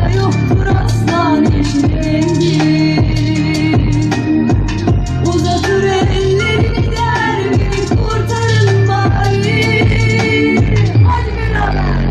yoktur aslan eşlengi. Uzatır ellerini der beni kurtarın bari. Hadi beraber.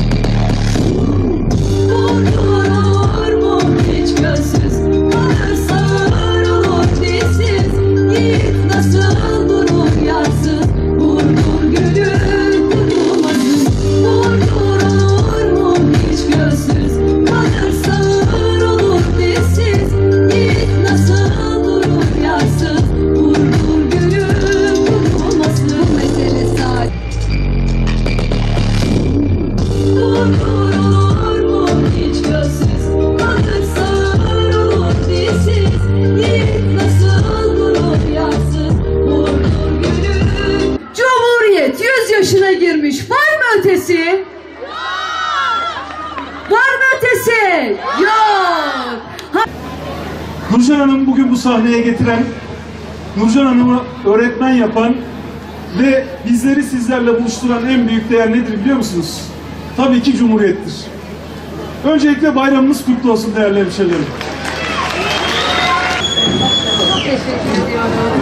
Vurdur mu hiç gözsüz, kalır sağır olur dizsiz. Yiğit nasıl durur yarsız, vurdur gülüm kurulmasın. Vurdur mu hiç gözsüz, kalır sağır olur dizsiz. Yiğit nasıl durur yarsız, vurdur gülüm kurulmasın. Mesele saat. Vurdur mu hiç gözsüz, kalır sağır olur dizsiz. Yiğit nasıl durur yarsız, vurdur gülüm. Cumhuriyet 100 yaşına girmiş. Var mı ötesi? Var mı ötesi? Yok. Nurcan Hanım bugün bu sahneye getiren, Nurcan Hanım'ı öğretmen yapan ve bizleri sizlerle buluşturan en büyük değer nedir biliyor musunuz? Tabii ki Cumhuriyet'tir. Öncelikle bayramınız kutlu olsun değerli hemşehrilerim. Çok teşekkür ediyorum.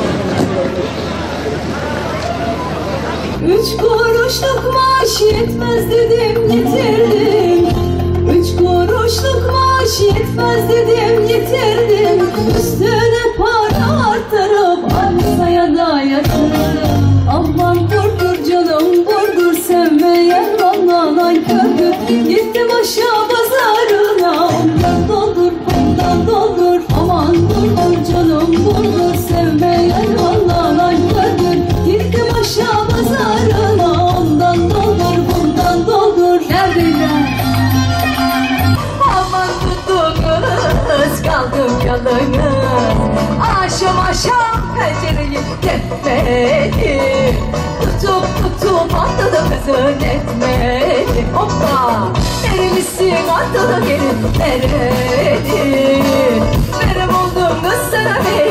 3 kuruşluk maaş yetmez dedim getirdim. 3 kuruşluk maaş yetmez dedim getirdim. Üstüne para arttırıp arsaya da yatırdım. Aman vurdur canım vurdur, sevmeyen vallahi nankördür. Gittim aşağı pazarına, ondan doldur bundan doldur. Aman vurdur canım vurdur, sevmeyen vallahi nankördür. Gittim aşağı pazarına, ondan doldur bundan doldur. Neredeydi? Aman tuttu kız, kaldım yalnız. Aşam pencereyi tepmedi. Tutup atladı kızın etmedi. Hoppa! Nerelisin atladı gelin nereli? Nere buldun kız sana